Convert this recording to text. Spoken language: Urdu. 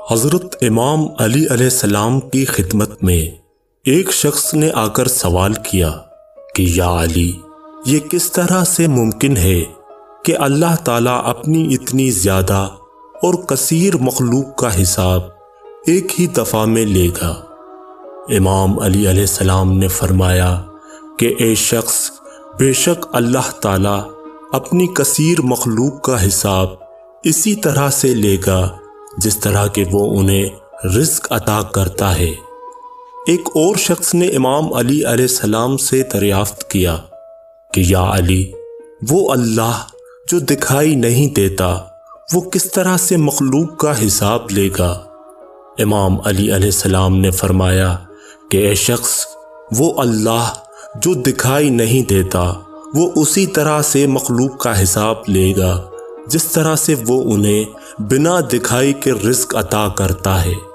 حضرت امام علی علیہ السلام کی خدمت میں ایک شخص نے آ کر سوال کیا کہ یا علی، یہ کس طرح سے ممکن ہے کہ اللہ تعالیٰ اپنی اتنی زیادہ اور کثیر مخلوق کا حساب ایک ہی دفعہ میں لے گا؟ امام علی علیہ السلام نے فرمایا کہ اے شخص، بے شک اللہ تعالیٰ اپنی کثیر مخلوق کا حساب اسی طرح سے لے گا جس طرح کہ وہ انہیں رزق عطا کرتا ہے۔ ایک اور شخص نے امام علی علیہ السلام سے دریافت کیا کہ یا علی، وہ اللہ جو دکھائی نہیں دیتا وہ کس طرح سے مخلوق کا حساب لے گا؟ امام علی علیہ السلام نے فرمایا کہ اے شخص، وہ اللہ جو دکھائی نہیں دیتا وہ اسی طرح سے مخلوق کا حساب لے گا جس طرح سے وہ انہیں بنا دکھائی کے رزق عطا کرتا ہے۔